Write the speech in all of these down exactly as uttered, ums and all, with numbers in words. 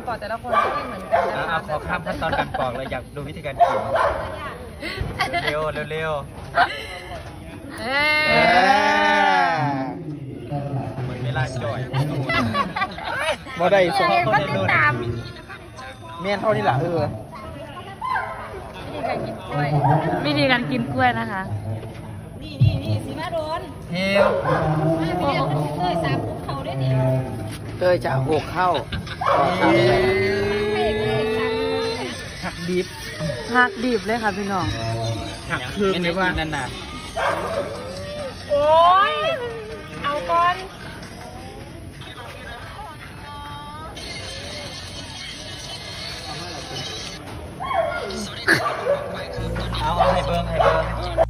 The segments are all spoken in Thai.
อกแต่ละคนก็ไม่เหมือนกันนะคะขอข้ามขั้นตอนการปอกเลยอยากดูวิธีการกินเร็วเร็วเร็วเหมือนเวลาจ่อยบ่ได้ส่งคนในรุ่นเมียนเท่านี้แหละเออวิธีการกินกล้วยนะคะนี่นี่นี่สีมาโดนเฮ้ยเคยสามคุกเขาได้ดิเตยจะหกเข้าหักดิบหักดิบเลยค่ะพี่น้องหักคืนเลยว่านั่นน่ะโอ้ยเอาก่อนเอาให้เบิ้งให้เบิ้ง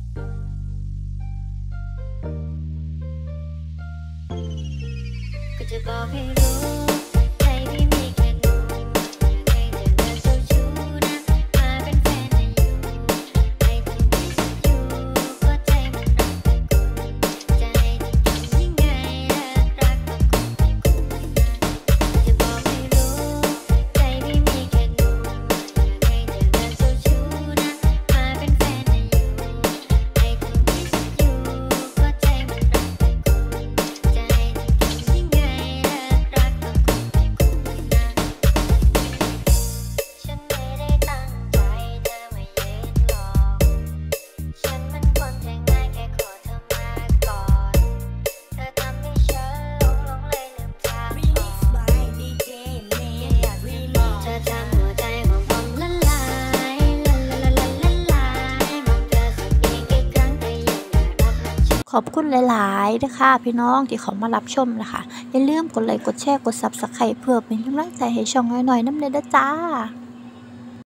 ก็จะบอกให้รู้ใจพี่มีแค่หนูอยากให้เธอเลิกเจ้าชู้นะมาเป็นแฟนให้อยู่ให้ถึงที่สุดอยู่ก็ใจมันรักแต่คุณใจจะทำยังไงเลิกรักก็คงไม่คุ้มนะก็จะบอกให้รู้ใจพี่มีแค่หนูอยากให้เธอเลิกเจ้าชู้นะมาเป็นแฟนให้อยู่ให้ถึงที่สุดอยู่ก็ใจมันรักแต่คุณใจจะทำยังไงขอบคุณหลายๆนะคะพี่น้องที่เขามารับชมนะคะอย่าลืมกดไลค์กดแชร์กดซับสไครป์เพื่อเป็นกำลังใจให้ช่องน้อยๆน้ำเนยด้วยจ้า